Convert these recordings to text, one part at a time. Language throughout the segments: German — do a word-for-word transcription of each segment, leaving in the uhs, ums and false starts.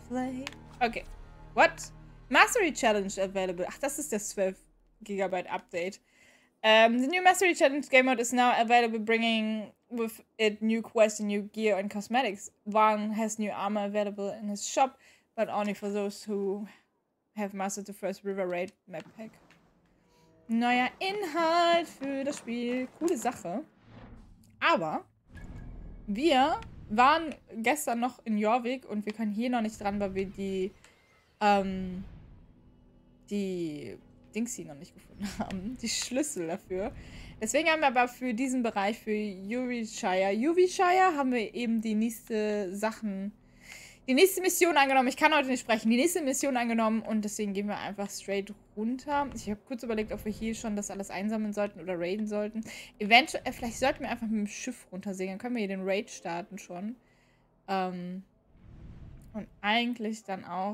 play. Okay. What? Mastery Challenge available. Ach, das ist das zwölf Gigabyte Update. Um, the new Mastery Challenge game mode is now available, bringing with it new quests and new gear and cosmetics. Wang has new armor available in his shop, but only for those who have mastered the first River Raid Map Pack. Neuer Inhalt für das Spiel. Coole Sache. Aber wir waren gestern noch in Jorvik und wir können hier noch nicht dran, weil wir die ähm, die Dings hier noch nicht gefunden haben. Die Schlüssel dafür. Deswegen haben wir aber für diesen Bereich, für Yuvishire, Yuvishire, haben wir eben die nächste Sachen, die nächste Mission angenommen. Ich kann heute nicht sprechen. Die nächste Mission angenommen und deswegen gehen wir einfach straight runter. Ich habe kurz überlegt, ob wir hier schon das alles einsammeln sollten oder raiden sollten. Eventuell, vielleicht sollten wir einfach mit dem Schiff runtersegeln. Dann können wir hier den Raid starten schon. Ähm, und eigentlich dann auch.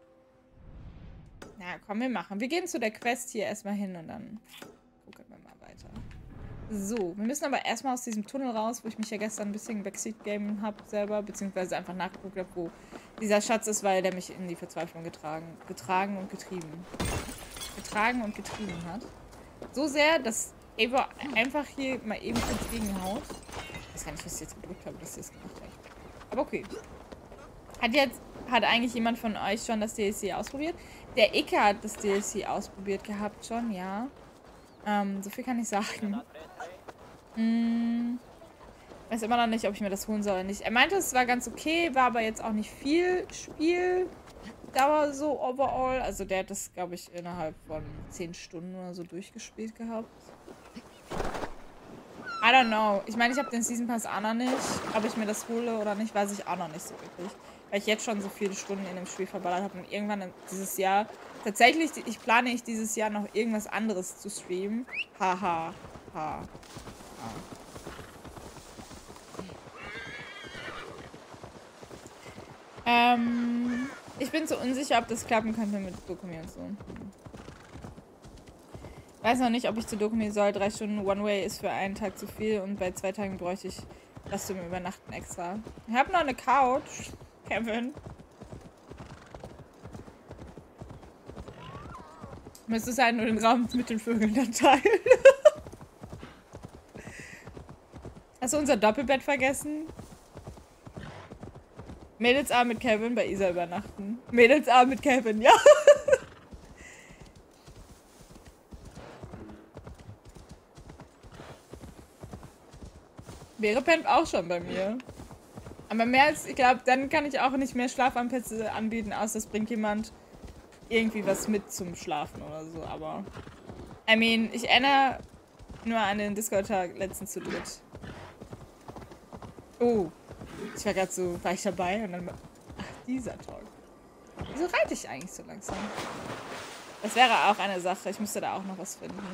Na komm, wir machen. Wir gehen zu der Quest hier erstmal hin und dann gucken wir mal weiter. So, wir müssen aber erstmal aus diesem Tunnel raus, wo ich mich ja gestern ein bisschen Backseat game habe selber, beziehungsweise einfach nachgeguckt habe, wo dieser Schatz ist, weil der mich in die Verzweiflung getragen, getragen und getrieben. Getragen und getrieben hat. So sehr, dass Ava einfach hier mal eben kurz gegenhaut. Ich weiß gar nicht, was ich jetzt gedrückt habe, dass sie es gemacht hat. Aber okay. Hat jetzt, hat eigentlich jemand von euch schon das D L C ausprobiert? Der Icke hat das D L C ausprobiert gehabt schon, ja. Ähm, so viel kann ich sagen. Hm, weiß immer noch nicht, ob ich mir das holen soll oder nicht. Er meinte, es war ganz okay, war aber jetzt auch nicht viel Spieldauer so overall. Also der hat das, glaube ich, innerhalb von zehn Stunden oder so durchgespielt gehabt. I don't know. Ich meine, ich habe den Season Pass auch noch nicht. Ob ich mir das hole oder nicht, weiß ich auch noch nicht so wirklich. Weil ich jetzt schon so viele Stunden in dem Spiel verballert habe und irgendwann dieses Jahr... Tatsächlich, ich plane ich dieses Jahr noch irgendwas anderes zu streamen. Haha. Ha, ha, ha. Ähm, ich bin so unsicher, ob das klappen könnte mit Dokumi und so. Hm. Weiß noch nicht, ob ich zu Dokumi soll. Drei Stunden One-Way ist für einen Tag zu viel und bei zwei Tagen bräuchte ich was zum Übernachten extra. Ich habe noch eine Couch, Kevin. Müsste es halt nur den Raum mit den Vögeln dann teilen. Hast du unser Doppelbett vergessen? Mädelsabend mit Kevin bei Isa übernachten. Mädelsabend mit Kevin, ja. Wäre pennt auch schon bei mir. Aber mehr als, ich glaube, dann kann ich auch nicht mehr Schlafanplätze anbieten, außer es bringt jemand irgendwie was mit zum Schlafen oder so, aber... I mean, ich erinnere nur an den Discord-Tag letztens zu dritt. Oh. Ich war gerade so, war ich dabei und dann... Ach, dieser Talk. Wieso reite ich eigentlich so langsam? Das wäre auch eine Sache. Ich müsste da auch noch was finden.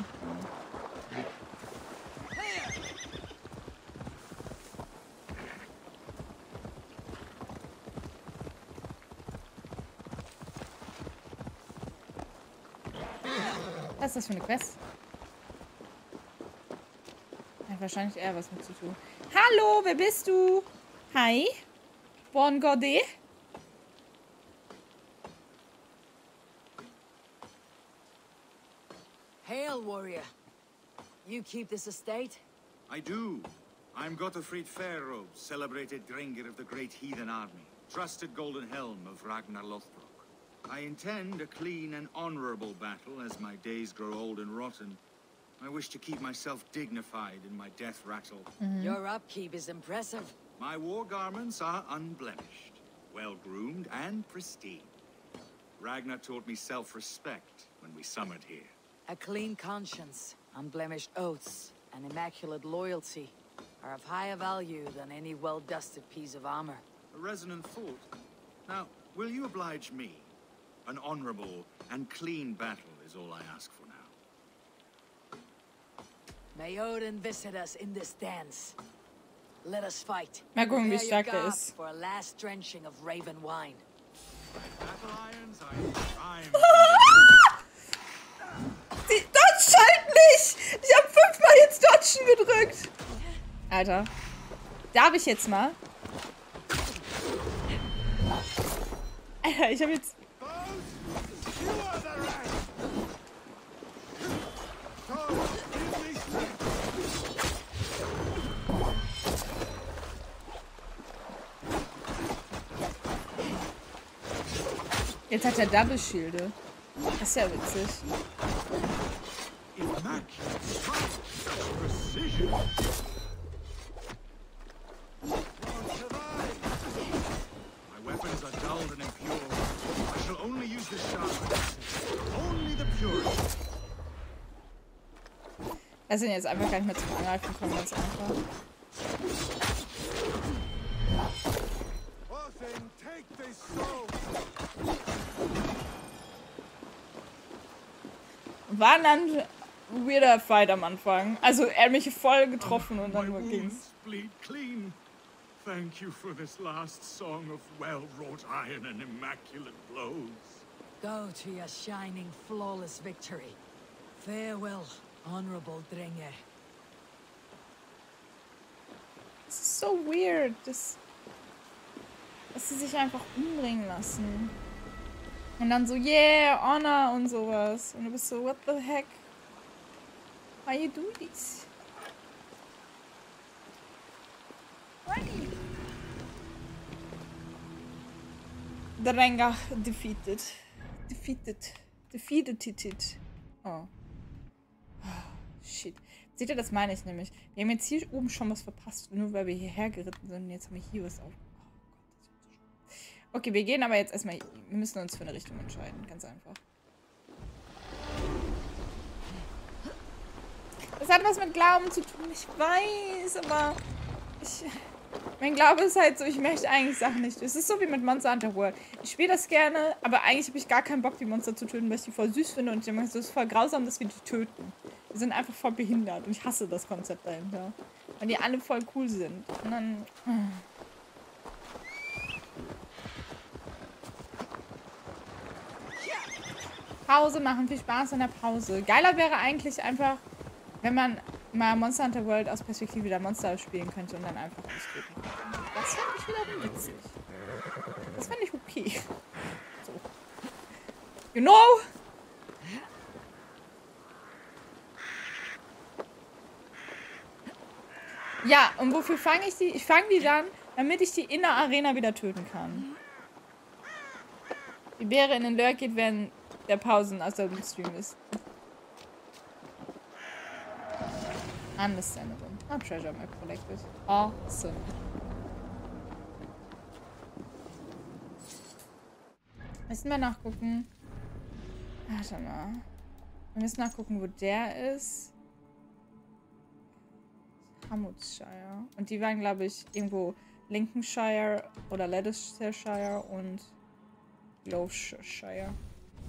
Was ist das für eine Quest? Hat wahrscheinlich eher was mit zu tun. Hallo, wer bist du? Hi. Bon Godet. Hail, warrior. You keep this estate? I do. I'm Gottfried Fairrobes, celebrated Drengir of the great heathen army, trusted golden helm of Ragnar Lothbrok. I intend a clean and honorable battle as my days grow old and rotten. I wish to keep myself dignified in my death rattle. Mm-hmm. Your upkeep is impressive. My war garments are unblemished, well-groomed and pristine. Ragnar taught me self-respect when we summoned here. A clean conscience, unblemished oaths, and immaculate loyalty are of higher value than any well-dusted piece of armor. A resonant thought. Now, will you oblige me? An honorable and clean battle is all I ask for now. May Odin visit us in this dance. Let us fight. Mal gucken, wie stark er ist. For a last drenching of raven wine. Battle irons, I Die Dodge halt nicht! Ich hab fünfmal jetzt Dodgen gedrückt. Alter. Darf ich jetzt mal? Alter, ich habe jetzt... Jetzt hat er Double Schilde. Das ist ja witzig. Das sind jetzt einfach gar nicht mehr zum Angreifen kommen, ganz einfach. War dann ein weirder Fight am Anfang. Also er hat mich voll getroffen und dann ging's. Thank you for this last song of well-wrought iron and immaculate blows. Go to your shining, flawless victory. Farewell, honorable Drengr. Das ist so weird, dass, dass sie sich einfach umbringen lassen. Und dann so, yeah, honor und sowas. Und du bist so, what the heck? Why you do this? Why? Drengr defeated. Defeated. Defeated it. Oh. Oh. Shit. Seht ihr, das meine ich nämlich. Wir haben jetzt hier oben schon was verpasst, nur weil wir hierher geritten sind. Und jetzt haben wir hier was auf. Okay, wir gehen aber jetzt erstmal. Wir müssen uns für eine Richtung entscheiden. Ganz einfach. Das hat was mit Glauben zu tun. Ich weiß, aber. Ich, mein Glaube ist halt so, ich möchte eigentlich Sachen nicht. Es ist so wie mit Monster Hunter World. Ich spiele das gerne, aber eigentlich habe ich gar keinen Bock, die Monster zu töten, weil ich die voll süß finde. Und ich denke, es ist voll grausam, dass wir die töten. Wir sind einfach voll behindert. Und ich hasse das Konzept dahinter. Weil die alle voll cool sind. Und dann. Pause machen, viel Spaß in der Pause. Geiler wäre eigentlich einfach, wenn man mal Monster Hunter World aus Perspektive der Monster spielen könnte und dann einfach ausdrücken. Das fände ich wiederum witzig. Das fände ich okay. So. You know? Ja, und wofür fange ich die? Ich fange die dann, damit ich die in der Arena wieder töten kann. Die Bäre in den Lurk geht, wenn der Pausen aus dem Stream ist. Understandable. Oh, treasure map collected. Awesome. Müssen wir nachgucken. Warte mal. Wir müssen nachgucken, wo der ist. Hammondshire. Und die waren, glaube ich, irgendwo Lincolnshire oder Leicestershire und Gloucestershire.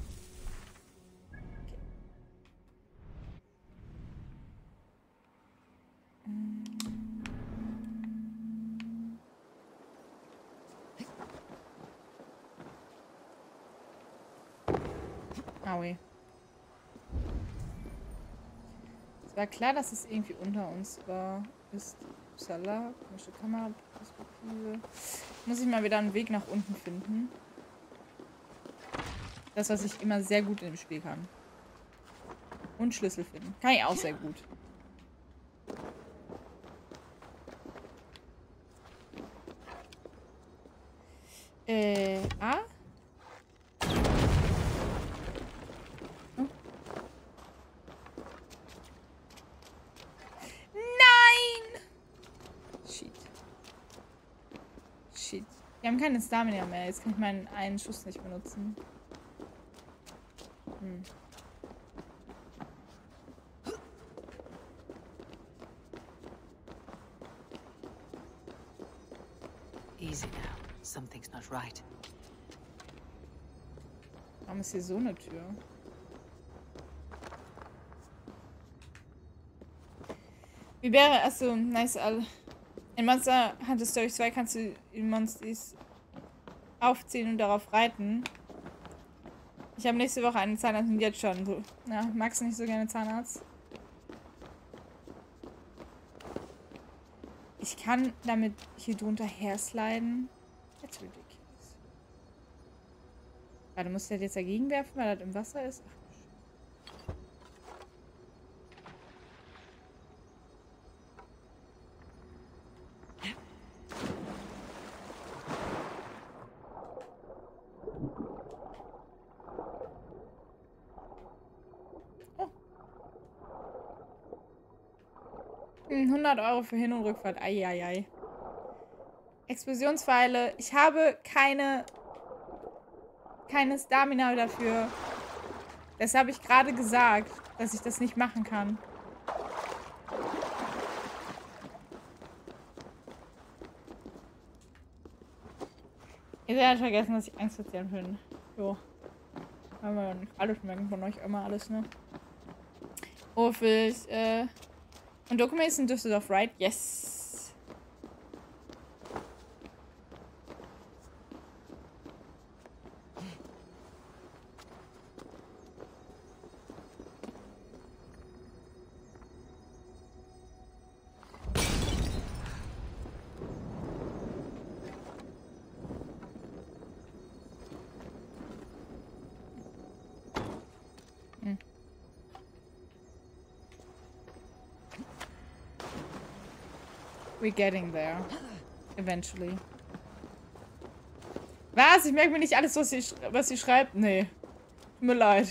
Aui. Es war klar, dass es irgendwie unter uns war. Ist Upsala, komische Kameraperspektive. Muss ich mal wieder einen Weg nach unten finden. Das, was ich immer sehr gut in dem Spiel kann. Und Schlüssel finden. Kann ich auch sehr gut. Äh, A? Oh. Nein! Shit. Shit. Wir haben keine Stamina mehr. Jetzt kann ich meinen einen Schuss nicht benutzen. Hm. Easy now. Something's not right. Warum ist hier so eine Tür? Wie wäre, achso, nice, all. In Monster Hunter Story zwei kannst du die Monsters aufziehen und darauf reiten. Ich habe nächste Woche einen Zahnarzt und jetzt schon so. Ja, magst du nicht so gerne Zahnarzt? Ich kann damit hier drunter hersliden. That's ridiculous. Warte, muss der jetzt dagegen werfen, weil das im Wasser ist? hundert Euro für Hin- und Rückfahrt. Eieiei. Explosionspfeile. Ich habe keine... keine Stamina dafür. Das habe ich gerade gesagt, dass ich das nicht machen kann. Ihr werdet vergessen, dass ich Angstpatient bin. Jo. Haben wir ja nicht alles merken von euch immer alles, ne? Office, äh... Und Documents in Düsseldorf, right? Yes. Hm. We're getting there. Eventually. Was? Ich merke mir nicht alles, was sie, was sie schreibt? Nee. Tut mir leid.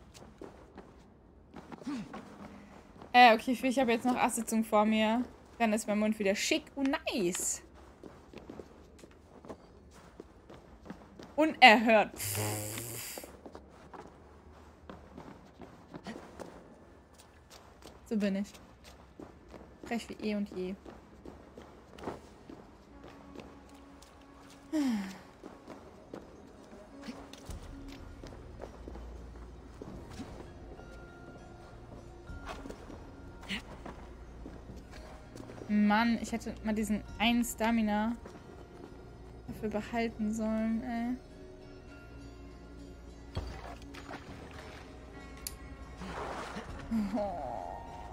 Äh, okay, ich habe jetzt noch Assitzung vor mir. Dann ist mein Mund wieder schick und nice. Unerhört. So bin ich. Frech wie eh und je. Mann, ich hätte mal diesen einen Stamina dafür behalten sollen, ey. Oh.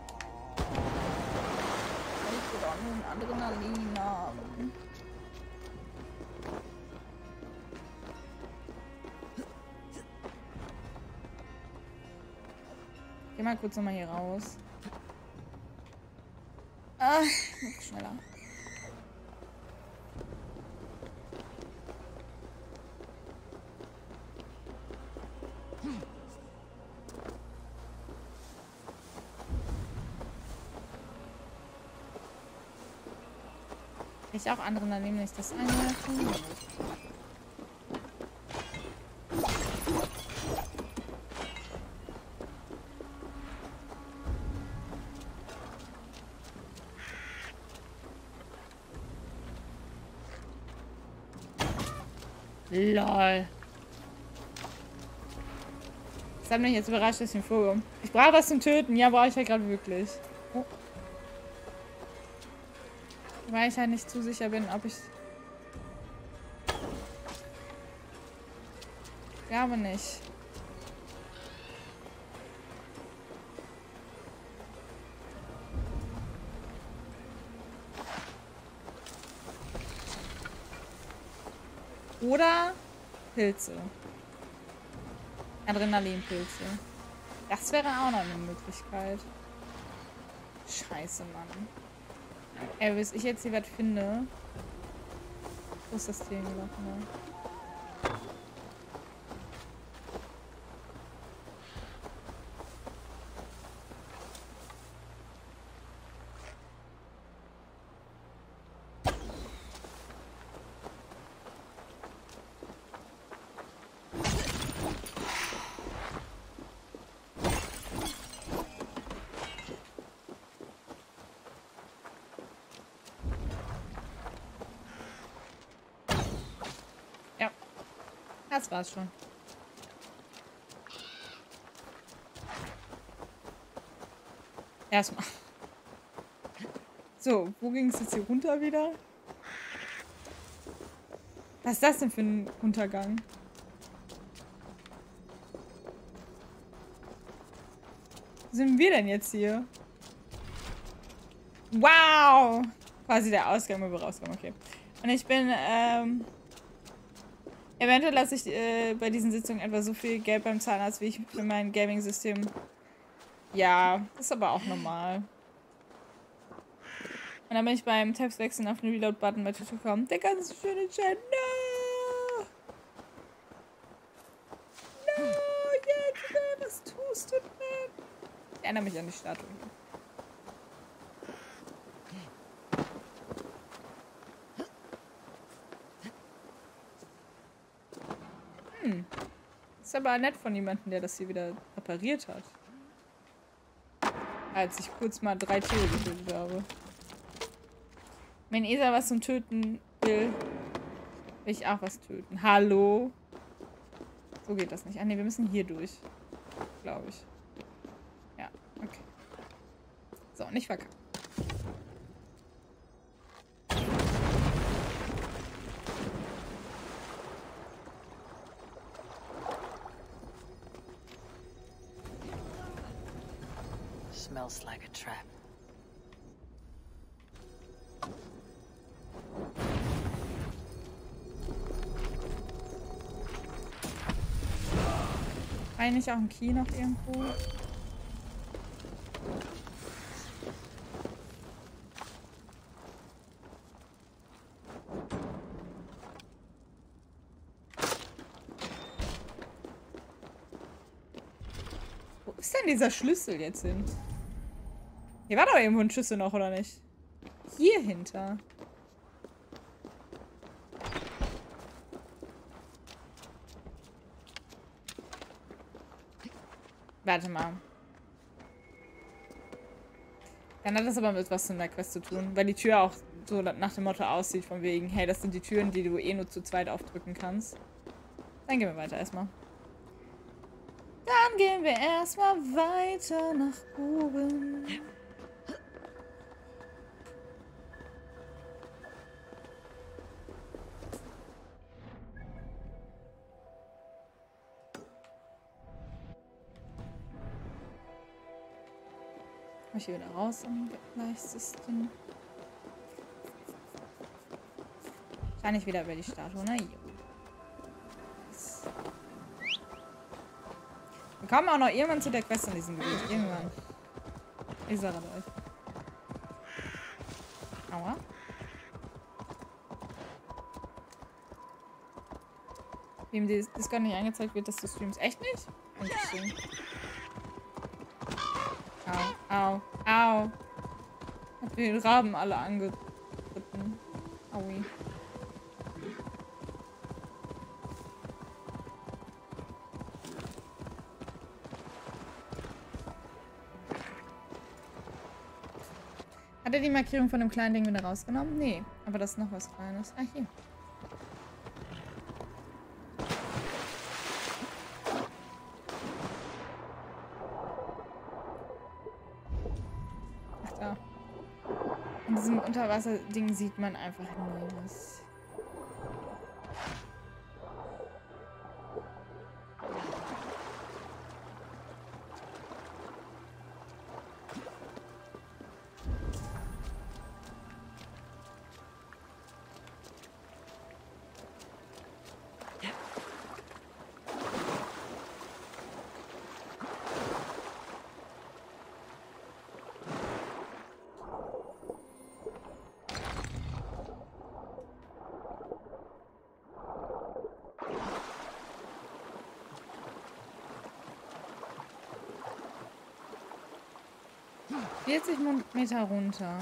Ich will doch nur ein Adrenalin haben. Geh mal kurz nochmal hier raus. Ah, noch schneller. Ich auch andere daneben nicht das einwerfen. Lol. Das hat mich jetzt überrascht, dass ich ihn vorkomme. Ich brauche was zum Töten. Ja, brauche ich halt gerade wirklich. Oh. Weil ich halt nicht zu sicher bin, ob ich... Ich glaube nicht. Oder Pilze. Adrenalinpilze. Das wäre auch noch eine Möglichkeit. Scheiße, Mann. Ey, bis ich jetzt hier was finde. Wo ist das Ding gelaufen? Das war's schon. Erstmal. So, wo ging es jetzt hier runter wieder? Was ist das denn für ein Untergang? Wo sind wir denn jetzt hier? Wow! Quasi der Ausgang, wo wir rauskommen, okay. Und ich bin, ähm... Eventuell lasse ich äh, bei diesen Sitzungen etwa so viel Geld beim Zahnarzt, wie ich für mein Gaming-System. Ja, das ist aber auch normal. Und dann bin ich beim Tabs-Wechseln auf den Reload-Button bei Tutu gekommen. Der ganze schöne Chat. No! No, jetzt, was tust du denn? Ich erinnere mich an die Statue hier. Hm. Ist aber nett von jemandem, der das hier wieder repariert hat. Als ich kurz mal drei Tiere getötet habe. Wenn Esa was zum Töten will, will ich auch was töten. Hallo? So geht das nicht. Ah ne, wir müssen hier durch. Glaube ich. Ja, okay. So, nicht verkacken. Smells like a trap. Eigentlich auch ein Key noch irgendwo. Wo ist denn dieser Schlüssel jetzt hin? Hier war doch irgendwo ein Schlüssel noch, oder nicht? Hier hinter. Warte mal. Dann hat das aber mit was in der Quest zu tun, weil die Tür auch so nach dem Motto aussieht, von wegen, hey, das sind die Türen, die du eh nur zu zweit aufdrücken kannst. Dann gehen wir weiter erstmal. Dann gehen wir erstmal weiter nach oben. Komm ich hier wieder raus am leichtesten. Wahrscheinlich wieder über die Statue, ne? Wir kommen auch noch irgendwann zu der Quest in diesem Gebiet. Irgendwann. Ich sage euch. Aua. Wie ihm das Discord nicht angezeigt wird, dass du streamst. Echt nicht? Interesting. Au, au, au. Hab die Raben alle angeritten. Aui. Hat er die Markierung von dem kleinen Ding wieder rausgenommen? Nee, aber das ist noch was Kleines. Ah, hier. Ach, da. In diesem Unterwasser-Ding sieht man einfach nie was. vierzig Meter runter.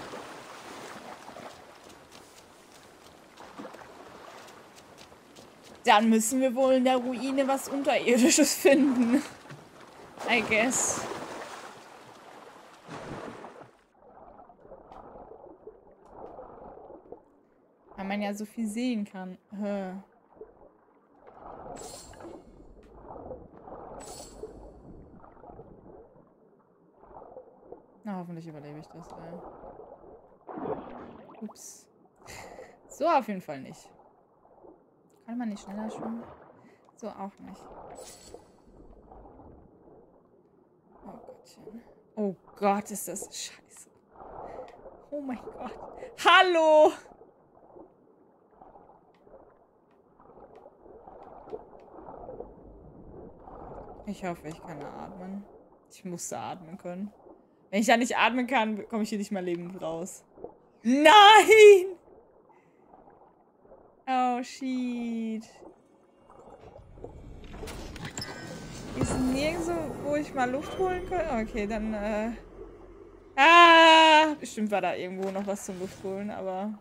Dann müssen wir wohl in der Ruine was Unterirdisches finden. I guess. Weil man ja so viel sehen kann. Hä. Na, hoffentlich überlebe ich das, ey. Ups. So auf jeden Fall nicht. Kann man nicht schneller schwimmen? So auch nicht. Oh Gottchen. Oh Gott, ist das scheiße. Oh mein Gott. Hallo! Ich hoffe, ich kann atmen. Ich musste atmen können. Wenn ich da nicht atmen kann, komme ich hier nicht mal lebend raus. Nein! Oh, shit. Hier ist nirgendwo, wo ich mal Luft holen kann. Okay, dann, äh... Ah! Bestimmt war da irgendwo noch was zum Luft holen, aber...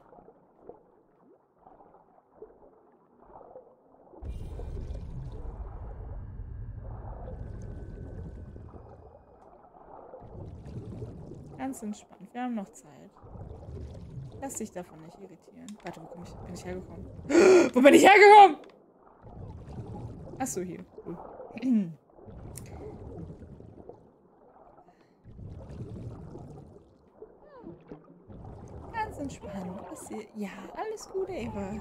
Ganz entspannt. Wir haben noch Zeit. Lass dich davon nicht irritieren. Warte, wo komm ich, bin ich hergekommen? Wo bin ich hergekommen? Achso, hier. Cool. Ganz entspannt. Was hier? Ja, alles gut, Eva.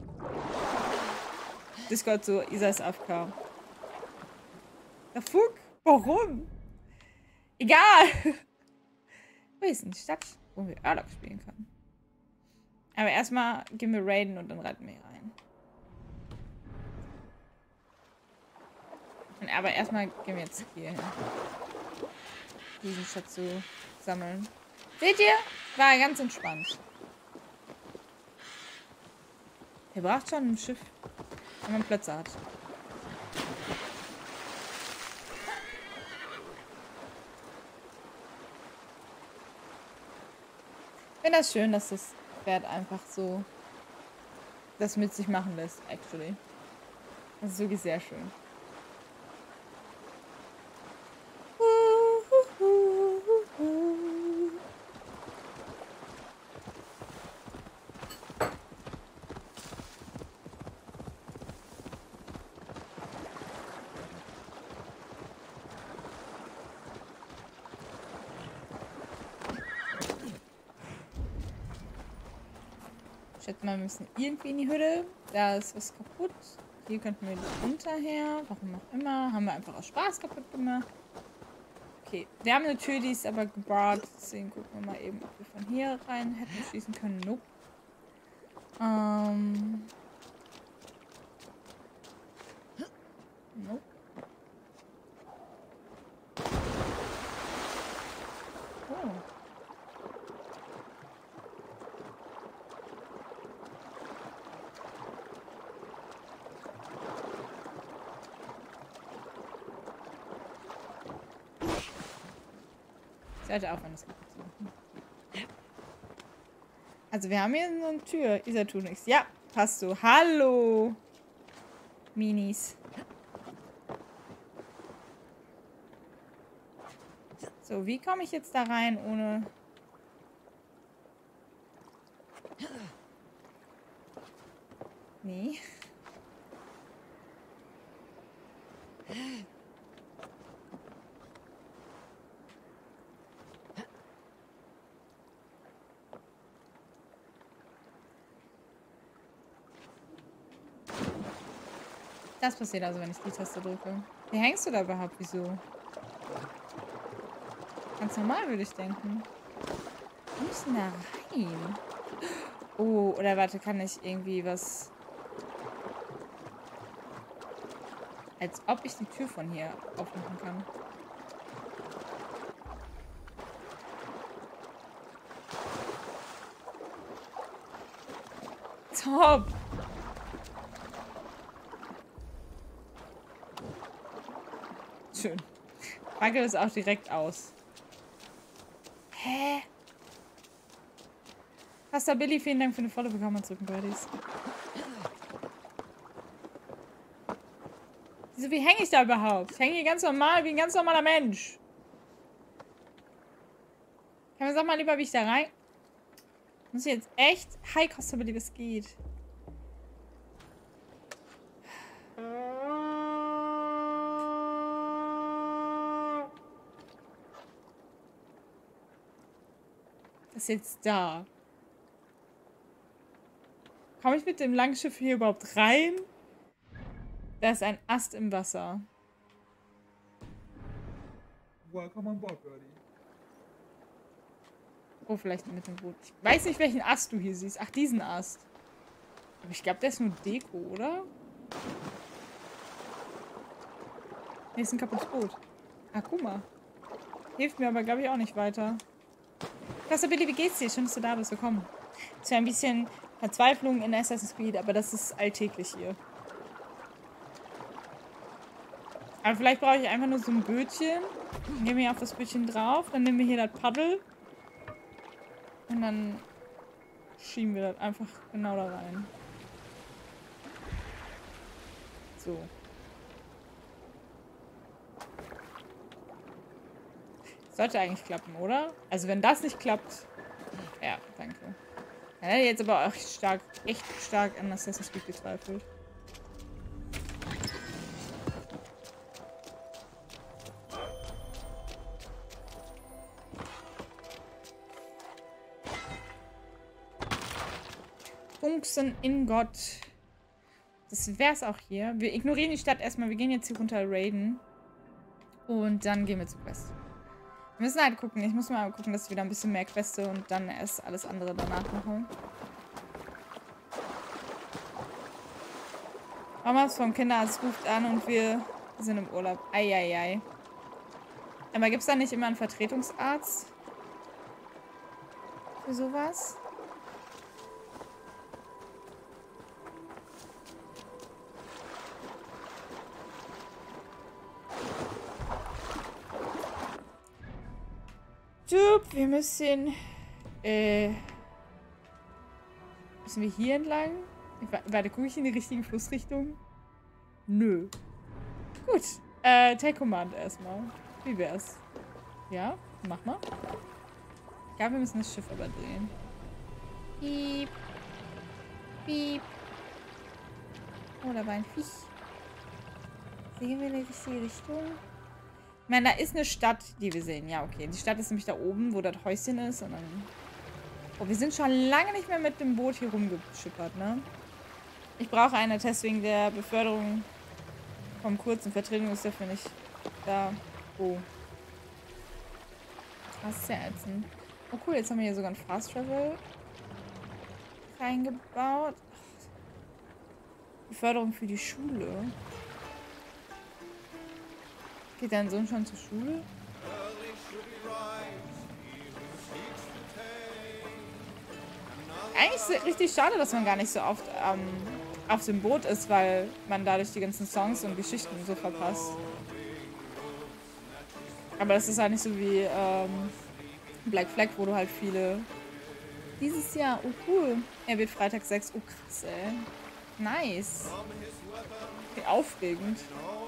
Discord so, Isa ist A F K. Der Fuck? Warum? Egal. Wo ist denn die Stadt, wo wir Urlaub spielen können? Aber erstmal gehen wir raiden und dann reiten wir hier rein. Und aber erstmal gehen wir jetzt hier hin. Diesen Schatz zu sammeln. Seht ihr? War ganz entspannt. Ihr braucht schon ein Schiff, wenn man Plätze hat. Ich finde das schön, dass das Pferd einfach so das mit sich machen lässt, actually. Das ist wirklich sehr schön. Ich schätze mal, wir müssen irgendwie in die Hütte. Da ist was kaputt. Hier könnten wir hinterher. Warum auch immer. Haben wir einfach aus Spaß kaputt gemacht. Okay, wir haben eine Tür, die ist aber gebarrt. Deswegen gucken wir mal eben, ob wir von hier rein hätten schließen können. Nope. Ähm. Nope. Oh. Ich sollte aufhören, das kaputt zu machen. Also wir haben hier so eine Tür. Isa tut nichts. Ja, passt so. Hallo. Minis. So, wie komme ich jetzt da rein, ohne... Nee. Das passiert also, wenn ich die Taste drücke. Wie hängst du da überhaupt? Wieso? Ganz normal, würde ich denken. Wo ist denn da rein? Oh, oder warte, kann ich irgendwie was... Als ob ich die Tür von hier aufmachen kann. Top! Schön. Fackel ist auch direkt aus. Hä? Pastor Billy, vielen Dank für eine volle Bekommung zurück, Buddies. Wieso, wie hänge ich da überhaupt? Ich hänge hier ganz normal, wie ein ganz normaler Mensch. Kann man sag mal lieber, wie ich da rein... Muss ich jetzt echt... Hi, Pastor Billy, was geht? Das ist jetzt da. Komme ich mit dem Langschiff hier überhaupt rein? Da ist ein Ast im Wasser. Welcome on board, Birdie. Oh, vielleicht mit dem Boot. Ich weiß nicht, welchen Ast du hier siehst. Ach, diesen Ast. Aber ich glaube, der ist nur Deko, oder? Nee, ist ein kaputtes Boot. Ah, guck mal. Hilft mir aber, glaube ich, auch nicht weiter. Klasse Billy, wie geht's dir? Schön, dass du da bist. Willkommen. Es wäre ein bisschen Verzweiflung in Assassin's Creed, aber das ist alltäglich hier. Aber vielleicht brauche ich einfach nur so ein Bötchen. Dann gehen wir auf das Bötchen drauf. Dann nehmen wir hier das Paddel. Und dann schieben wir das einfach genau da rein. So. Sollte eigentlich klappen, oder? Also wenn das nicht klappt... Ja, danke. Dann hätte ich jetzt aber auch stark, echt stark an Assassin's Creed gezweifelt. Funken in Gott. Das wär's auch hier. Wir ignorieren die Stadt erstmal. Wir gehen jetzt hier runter raiden. Und dann gehen wir zur Quest. Wir müssen halt gucken. Ich muss mal gucken, dass ich wieder ein bisschen mehr Queste und dann erst alles andere danach mache. Mamas vom Kinderarzt ruft an und wir sind im Urlaub. Eieiei. Aber gibt es da nicht immer einen Vertretungsarzt? Für sowas? Wir müssen, äh, müssen wir hier entlang? Warte, gucke ich in die richtige Flussrichtung? Nö. Gut, äh, Take Command erstmal. Wie wär's? Ja, mach mal. Ich glaube, wir müssen das Schiff aber drehen. Piep. Piep. Oh, da war ein Viech. Sehen wir in die richtige Richtung? Ich meine, da ist eine Stadt, die wir sehen. Ja, okay. Die Stadt ist nämlich da oben, wo das Häuschen ist. Und dann... Oh, wir sind schon lange nicht mehr mit dem Boot hier rumgeschippert, ne? Ich brauche einen Test wegen der Beförderung vom kurzen Vertretung ist dafür nicht da. Oh. Das ist ja ätzend. Oh cool, jetzt haben wir hier sogar ein Fast Travel reingebaut. Beförderung für die Schule. Geht dein Sohn schon zur Schule? Eigentlich ist es richtig schade, dass man gar nicht so oft ähm, auf dem Boot ist, weil man dadurch die ganzen Songs und Geschichten so verpasst. Aber das ist halt nicht so wie ähm, Black Flag, wo du halt viele... Dieses Jahr, oh cool. Er wird Freitag sechs. Oh krass, ey. Nice. Wie aufregend.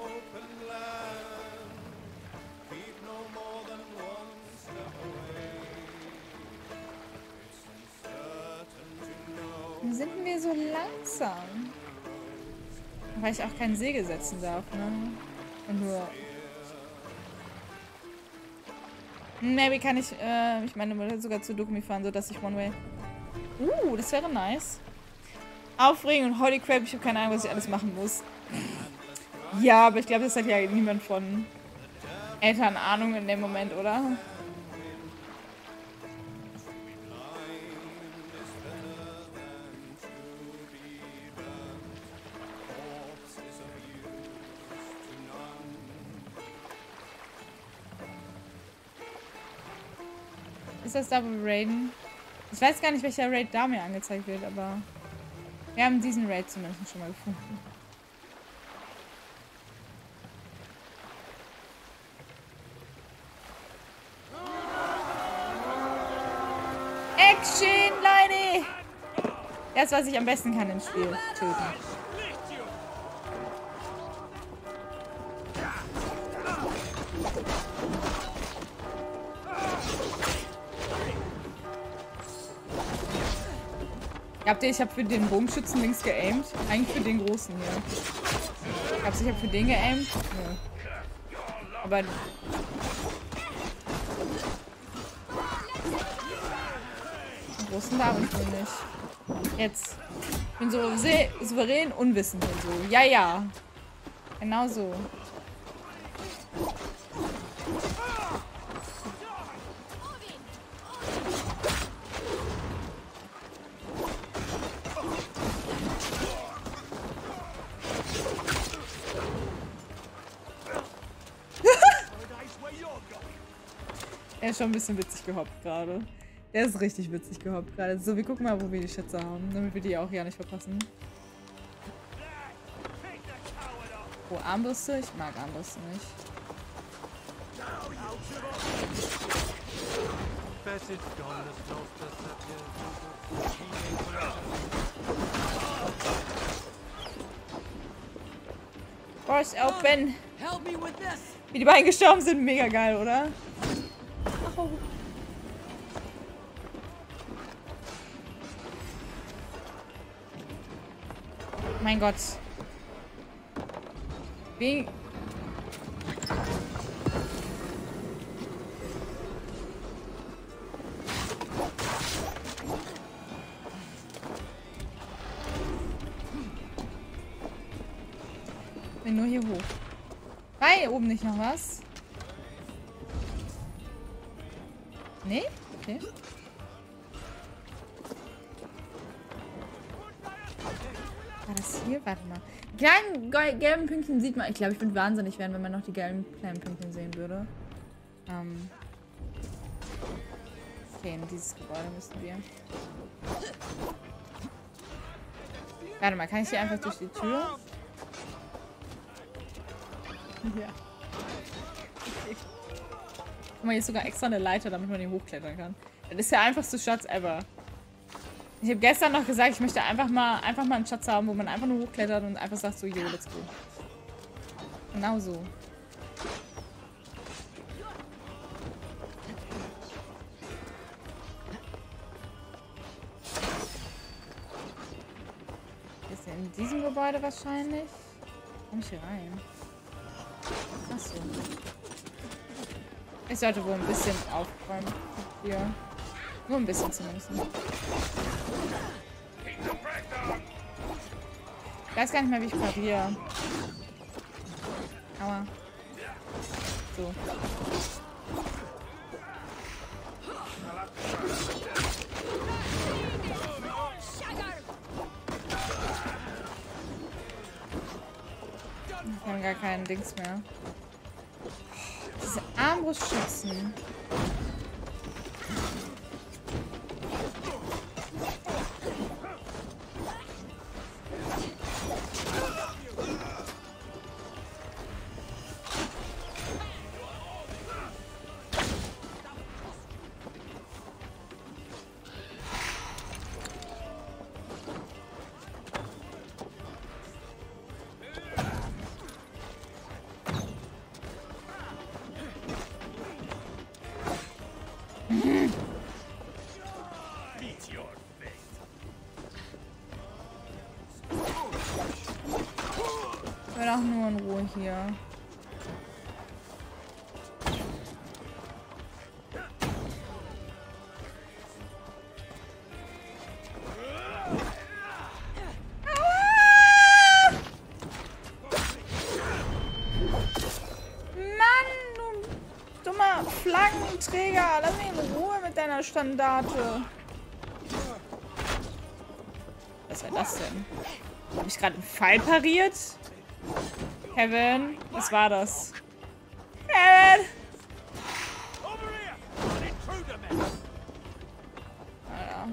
Warum sind wir so langsam? Weil ich auch kein Segel setzen darf, ne? Und nur... Maybe kann ich, äh, ich meine, sogar zu Dokumi fahren, sodass ich One-Way... Uh, das wäre nice. Aufregend und holy crap, ich habe keine Ahnung, was ich alles machen muss. Ja, aber ich glaube, das hat ja niemand von Eltern Ahnung in dem Moment, oder? Ist das da, wo wir raiden? Ich weiß gar nicht, welcher Raid da mir angezeigt wird, aber wir haben diesen Raid zumindest schon mal gefunden. Action, Leute! Das, was ich am besten kann im Spiel. Töten. Habt ihr, ich habe für den Bogenschützen links geaimt. Eigentlich für den großen hier. Ich hab's, ich hab für den geaimt. Nö. Aber... Den großen darf ich wohl nicht. Jetzt. Ich bin so souverän unwissend und so. Ja, ja. Genau so. Er ist schon ein bisschen witzig gehoppt gerade. Der ist richtig witzig gehoppt gerade. So, wir gucken mal, wo wir die Schätze haben, damit wir die auch ja nicht verpassen. Oh, Armbrüste? Ich mag Armbrüste nicht. Force open! Wie die beiden gestorben sind, mega geil, oder? Oh. Mein Gott. Wie... Ich bin nur hier hoch. War hier oben nicht noch was? Nee? Okay. War das hier? Warte mal. Die kleinen gelben Pünktchen sieht man. Ich glaube, ich würde wahnsinnig werden, wenn man noch die gelben kleinen Pünktchen sehen würde. Ähm. Okay, in dieses Gebäude müssen wir. Warte mal, kann ich hier einfach durch die Tür? Ja. Okay. Guck mal, hier ist sogar extra eine Leiter, damit man hier hochklettern kann. Das ist der einfachste Schatz ever. Ich habe gestern noch gesagt, ich möchte einfach mal, einfach mal einen Schatz haben, wo man einfach nur hochklettert und einfach sagt so, yo, let's go. Genau so. Ist hier in diesem Gebäude wahrscheinlich? Komm ich hier rein? Achso. Ich sollte wohl ein bisschen aufräumen. Hier. Nur ein bisschen zumindest. Ich weiß gar nicht mehr, wie ich pariere. Aua. So. Wir haben gar keinen Dings mehr. Diese Armbrustschützen. Ich will auch nur in Ruhe hier. Flaggenträger, lass mich in Ruhe mit deiner Standarte. Was war das denn? Habe ich gerade einen Pfeil pariert? Kevin, was war das? Kevin! Alter.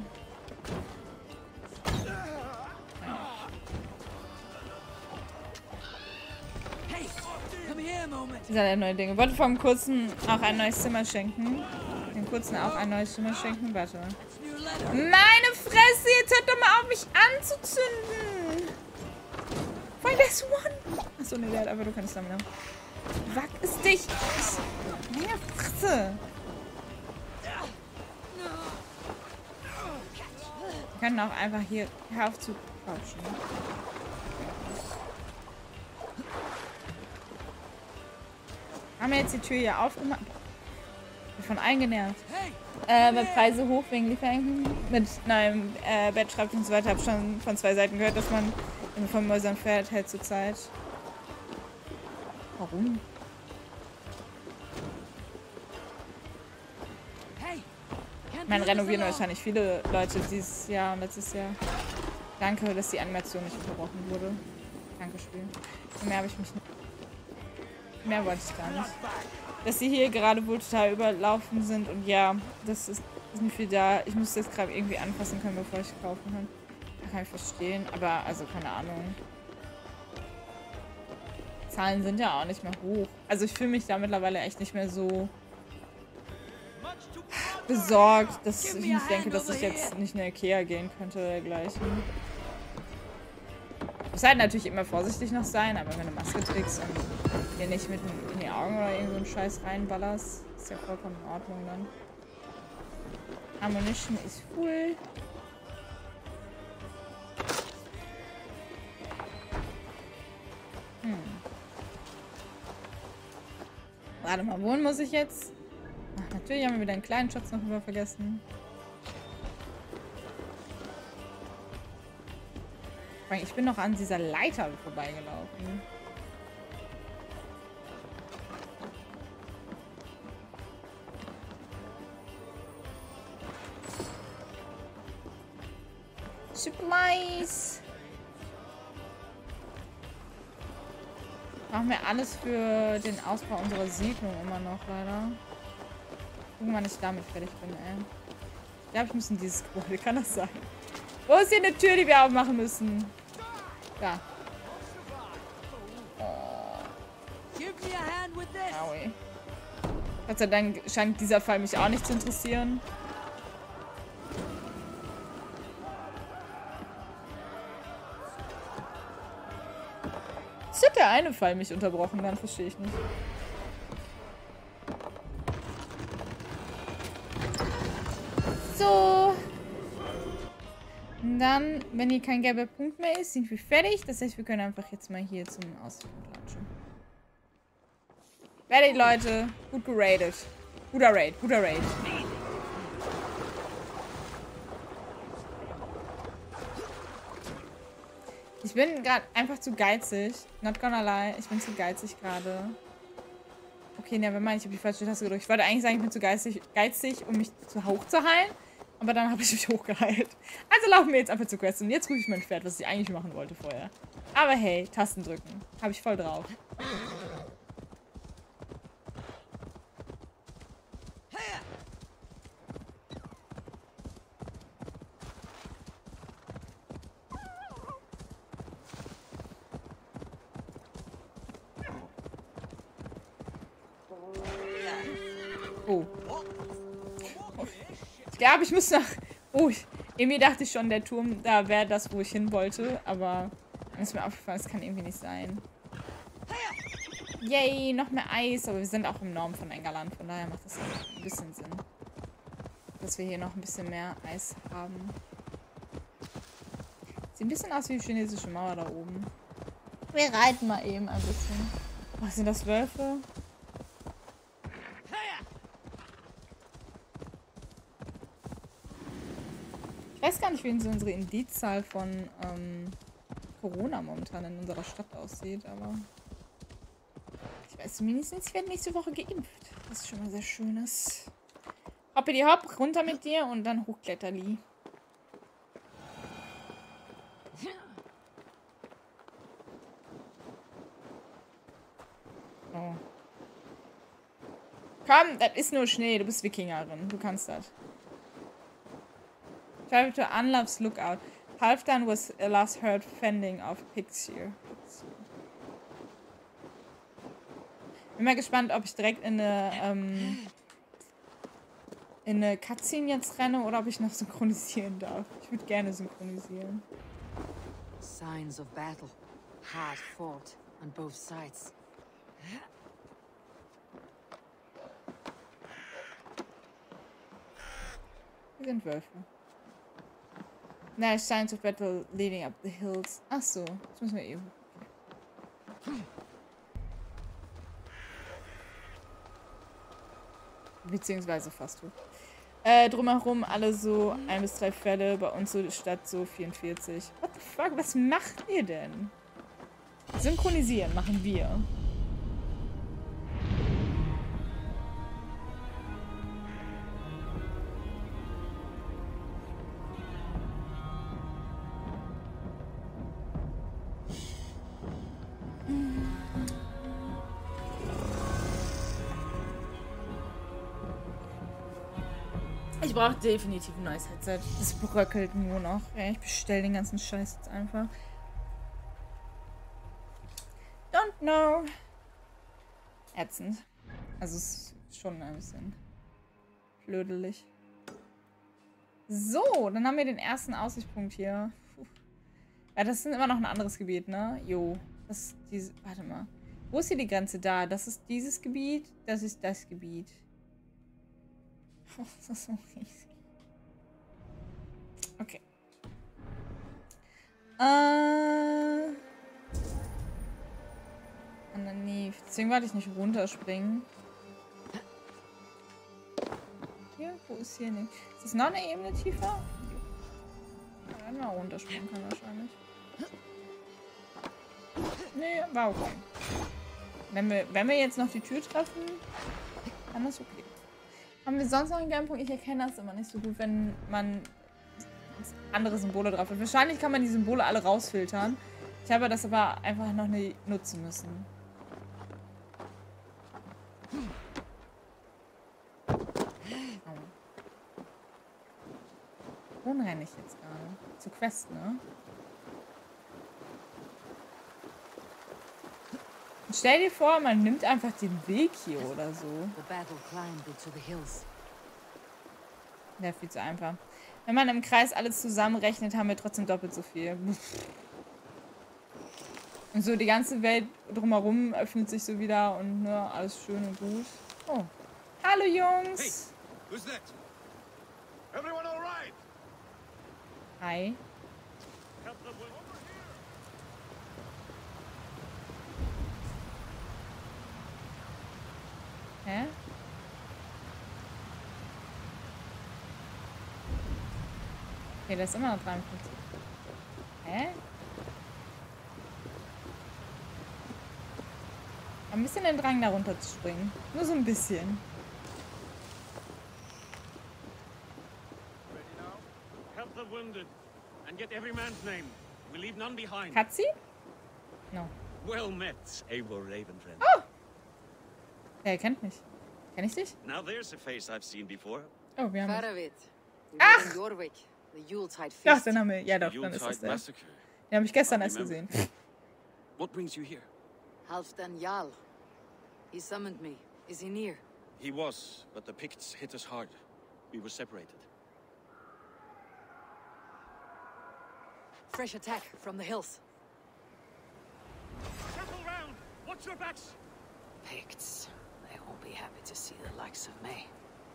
Dieser der neue Dinge. Ich wollte vom Kurzen auch ein neues Zimmer schenken. Den Kurzen auch ein neues Zimmer schenken. Warte. Meine Fresse, jetzt hört doch mal auf, mich anzuzünden. Vor allem der ist one. Achso, ne, der hat einfach, du kannst damit haben. Wack es dich. Meine Fresse. Wir können auch einfach hier, hör auf zu quatschen. Haben wir jetzt die Tür hier aufgemacht? Ich bin von allen genervt. Äh, bei Preise hoch wegen Lieferhängen. Mit einem äh, Bett schreibt und so weiter. Hab schon von zwei Seiten gehört, dass man von Mäusern fährt hält zur Zeit. Warum? Man renovieren wahrscheinlich viele Leute dieses Jahr und letztes Jahr. Danke, dass die Animation nicht unterbrochen wurde. Danke, Spiel. Mehr habe ich mich nicht. mehr wollte ich gar nicht. Dass sie hier gerade wohl total überlaufen sind und ja, das ist, ist nicht viel da. Ich muss das gerade irgendwie anfassen können, bevor ich kaufen kann. Das kann ich verstehen, aber also keine Ahnung. Zahlen sind ja auch nicht mehr hoch. Also ich fühle mich da mittlerweile echt nicht mehr so besorgt, dass ich nicht denke, dass ich jetzt nicht in eine Ikea gehen könnte oder dergleichen. Muss halt natürlich immer vorsichtig noch sein, aber wenn du eine Maske trägst und dir nicht mit in die Augen oder irgend so einen Scheiß reinballerst, ist ja vollkommen in Ordnung dann. Ammunition ist full. Hm. Warte mal, wohin muss ich jetzt? Ach, natürlich haben wir wieder einen kleinen Schatz noch über vergessen. Ich bin noch an dieser Leiter vorbeigelaufen. Supplies. Brauchen wir alles für den Ausbau unserer Siedlung immer noch, leider. Gucken, wann ich damit fertig bin, ey. Ich glaube, ich muss in dieses Gebäude. Kann das sein? Wo ist hier eine Tür, die wir aufmachen müssen? Da. Oh. Aui. Gott sei Dank scheint dieser Fall mich auch nicht zu interessieren. Jetzt hat der eine Fall mich unterbrochen, dann verstehe ich nicht. So. Und dann, wenn hier kein gelber Punkt mehr ist, sind wir fertig. Das heißt, wir können einfach jetzt mal hier zum Ausflug latschen. Fertig, Leute. Gut geradet. Guter Raid, guter Raid. Ich bin gerade einfach zu geizig. Not gonna lie. Ich bin zu geizig gerade. Okay, ne, wenn man, ich habe die falsche Taste gedrückt. Ich wollte eigentlich sagen, ich bin zu geizig, geizig um mich zu hoch zu heilen. Aber dann habe ich mich hochgeheilt. Also laufen wir jetzt einfach zur Quest. Und jetzt rufe ich mein Pferd, was ich eigentlich machen wollte vorher. Aber hey, Tasten drücken. Habe ich voll drauf. Oh. Ich glaube, ich muss nach... Oh, ich, irgendwie dachte ich schon, der Turm, da wäre das, wo ich hin wollte. Aber dann ist mir aufgefallen, es kann irgendwie nicht sein. Yay, noch mehr Eis. Aber wir sind auch im Norden von Engerland. Von daher macht das ein bisschen Sinn, dass wir hier noch ein bisschen mehr Eis haben. Sieht ein bisschen aus wie die chinesische Mauer da oben. Wir reiten mal eben ein bisschen. Was sind das, Wölfe? Ich weiß gar nicht, wie so unsere Indizzahl von ähm, Corona momentan in unserer Stadt aussieht, aber ich weiß zumindest, ich werde nächste Woche geimpft. Das ist schon mal sehr schönes. Hoppidi hopp, runter mit dir und dann hochkletterli. Oh. Komm, das ist nur Schnee, du bist Wikingerin, du kannst das. Travel to Unlove's Lookout. Halfdan was last heard fending off pigs here. Bin mal gespannt, ob ich direkt in eine, ähm, in eine Cutscene jetzt renne oder ob ich noch synchronisieren darf. Ich würde gerne synchronisieren. Signs of battle. Hard fought on both sides. Wir sind Wölfe. Nice signs of battle leading up the hills. Ach so, das müssen wir eben. Beziehungsweise fast hoch. Äh, drumherum alle so ein bis drei Fälle, bei uns so statt so vierundvierzig. What the fuck, was macht ihr denn? Synchronisieren machen wir. Ich brauche definitiv ein neues Headset. Das bröckelt nur noch. Ja, ich bestelle den ganzen Scheiß jetzt einfach. Don't know. Ätzend. Also es ist schon ein bisschen blödelig. So, dann haben wir den ersten Aussichtspunkt hier. Puh. Ja, das ist immer noch ein anderes Gebiet, ne? Jo. Das ist diese. Warte mal. Wo ist hier die Grenze? Da. Das ist dieses Gebiet. Das ist das Gebiet. Oh, das ist so riesig. Okay. Äh. Underneath. Deswegen wollte ich nicht runterspringen. Hier? Wo ist hier nicht? Ist das noch eine Ebene tiefer? Ja, dann mal runterspringen kann wahrscheinlich. Nee, war okay. Wenn wir, wenn wir jetzt noch die Tür treffen, dann ist okay. Haben wir sonst noch einen Gamepunkt? Ich erkenne das immer nicht so gut, wenn man andere Symbole drauf hat. Wahrscheinlich kann man die Symbole alle rausfiltern. Ich habe das aber einfach noch nie nutzen müssen. Oh. Wohin renne ich jetzt gerade? Zur Quest, ne? Und stell dir vor, man nimmt einfach den Weg hier oder so. Wäre viel zu einfach. Wenn man im Kreis alles zusammenrechnet, haben wir trotzdem doppelt so viel. Und so die ganze Welt drumherum öffnet sich so wieder und ne, alles schön und gut. Oh. Hallo Jungs! Hey, who's that? Everyone all right? Hi. Hä? Okay, der ist immer noch dreiundfünfzig. Hä? Ein bisschen den Drang, da runter zu springen. Nur so ein bisschen. Cutscene? No. Well met, Eivor Ravenfriend. Oh! Er kennt mich. Kenn ich dich? Now there's a face I've seen before. Oh, wir haben... Faravit. Ach! The Yuletide feast. Ach, den haben wir... Ja doch, dann ist das der. Den habe ich gestern erst gesehen. What brings you here? Halfdan Jarl. He summoned me. Is he near? He was, but the Picts hit us hard. We were separated. Fresh attack from the hills. Circle round! Watch your backs! Picts. They won't be happy to see the likes of me.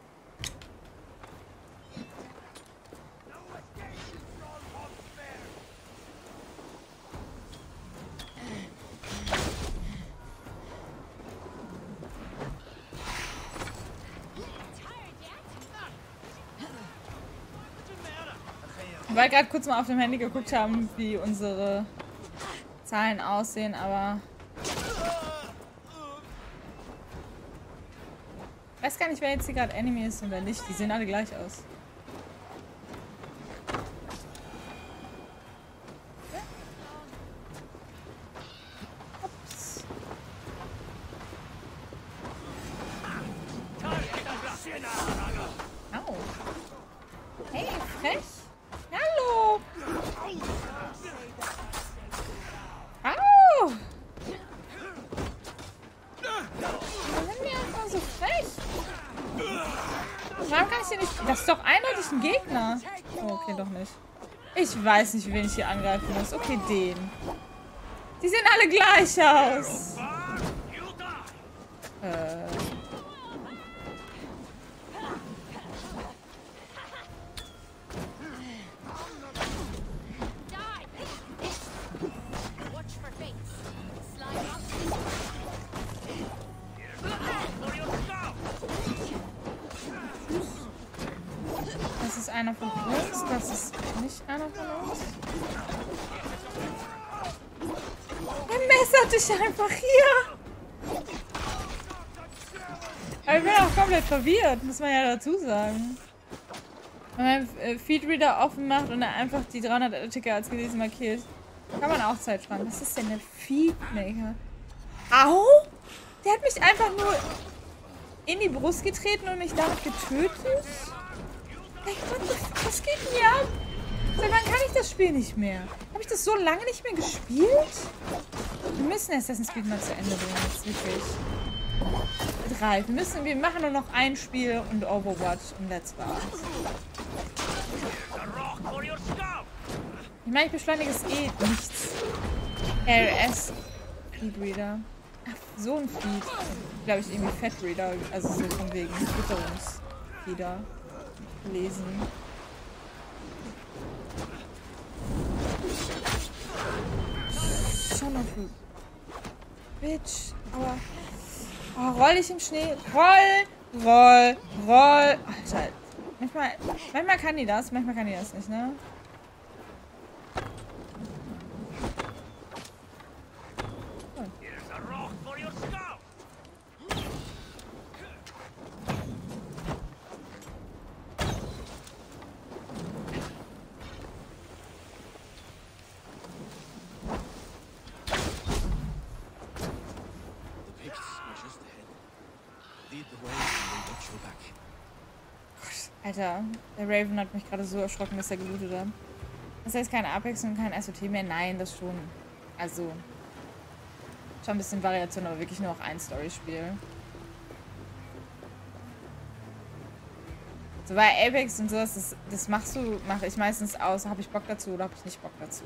Weil wir gerade kurz mal auf dem Handy geguckt haben, wie unsere Zahlen aussehen, aber ich weiß gar nicht, wer jetzt hier gerade Enemy ist und wer nicht. Die sehen alle gleich aus. Ups. Au. Hey, frech. Hallo! Au! Warum sind die einfach so frech? Warum kann ich hier nicht... Das ist doch eindeutig ein Gegner. Oh, okay, doch nicht. Ich weiß nicht, wen ich hier angreifen muss. Okay, den. Die sehen alle gleich aus. Äh... Das ist einer von uns, das ist nicht einer von uns. Er messert dich einfach hier. Aber ich bin auch komplett verwirrt, muss man ja dazu sagen. Wenn man äh, Feedreader offen macht und er einfach die dreihundert Artikel als gelesen markiert, kann man auch Zeit sparen. Was ist denn der Feedmaker? Au! Der hat mich einfach nur in die Brust getreten und mich damit getötet? Ey, what the fuck? Was geht denn hier ab? Seit wann kann ich das Spiel nicht mehr? Habe ich das so lange nicht mehr gespielt? Wir müssen Assassin's Creed mal zu Ende bringen, jetzt wirklich. Drei. Wir müssen, wir machen nur noch ein Spiel und Overwatch und let's war's. Ich meine, ich beschleunige es eh nichts. R S. Feedreader. Ach, so ein Feed. Glaube ich, irgendwie Fatreader. Also so von wegen Fütterungsfeeder. Lesen. Schau mal, du Bitch. Aber. Oh, roll ich im Schnee. Roll, roll, roll. Alter. Manchmal, manchmal kann die das, manchmal kann die das nicht, ne? Alter, der Raven hat mich gerade so erschrocken, dass er gelootet hat. Das heißt keine Apex und kein S O T mehr? Nein, das schon. Also, schon ein bisschen Variation, aber wirklich nur noch ein Storyspiel. So bei Apex und sowas, das, das machst du, mache ich meistens aus, habe ich Bock dazu oder habe ich nicht Bock dazu.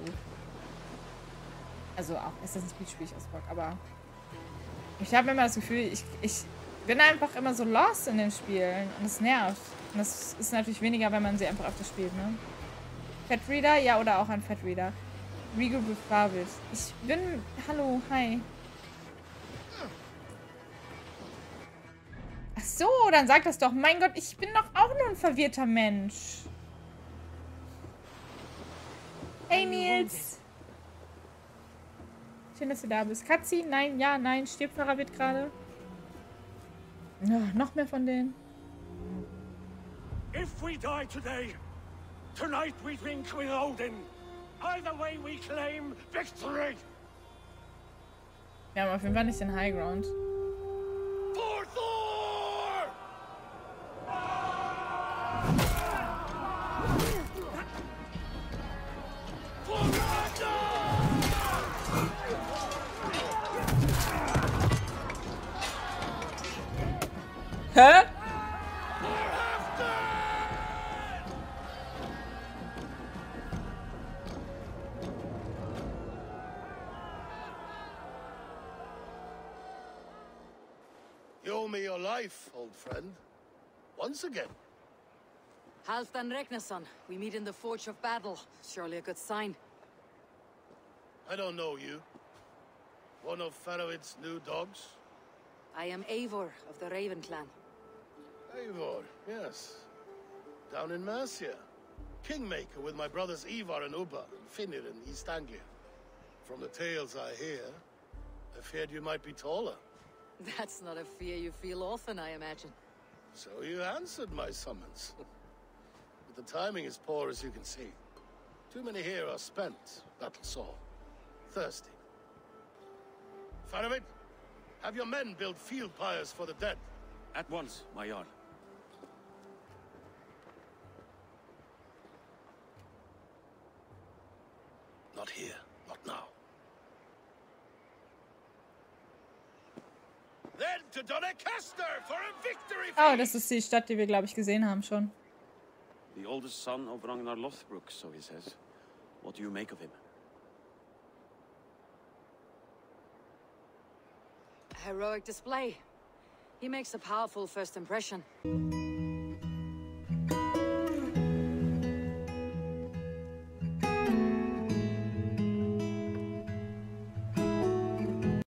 Also auch Assassin's Creed spiele ich aus Bock, aber ich habe immer das Gefühl, ich, ich bin einfach immer so lost in den Spielen und es nervt. Und das ist natürlich weniger, wenn man sie einfach öfter spielt, ne? Fatreader? Ja, oder auch ein Fatreader. Regroup with Farbit. Ich bin... Hallo, hi. Ach so, dann sag das doch. Mein Gott, ich bin doch auch nur ein verwirrter Mensch. Hey, Nils. Schön, dass du da bist. Katzi? Nein, ja, nein. Stirbt Farbit gerade. Ja, noch mehr von denen. If we die today, tonight we drink with Odin. Either way we claim victory. Wir haben auf jeden Fall nicht den High Ground. For Thor! For Hä? You owe me your life, old friend. Once again. Halfdan Ragnarsson, we meet in the Forge of Battle. Surely a good sign. I don't know you. One of Faroid's new dogs? I am Eivor of the Raven clan. Eivor, yes. Down in Mercia. Kingmaker with my brothers Ivar and Ubba and Finnir in East Anglia. From the tales I hear, I feared you might be taller. That's not a fear you feel often, I imagine. So you answered my summons. But the timing is poor, as you can see. Too many here are spent, battle sore. Thirsty. Faramir, have your men build field pyres for the dead. At once, my Jarl. Not here, not now. Then to Doncaster for a victory feast! Oh, das ist die Stadt, die wir, glaube ich, gesehen haben schon. The oldest son of Ragnar Lothbrok, so he says. What do you make of him? A heroic display. He makes a powerful first impression.